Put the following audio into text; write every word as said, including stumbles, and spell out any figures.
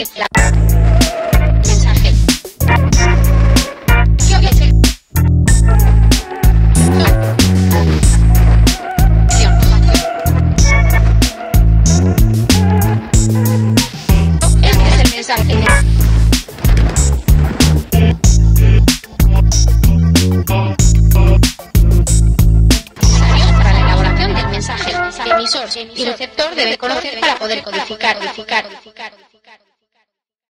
es la mensaje. ¿Qué objeto? Este es el mensaje. Para la elaboración del mensaje, el emisor y el receptor deben conocer para poder codificar, codificar, codificar.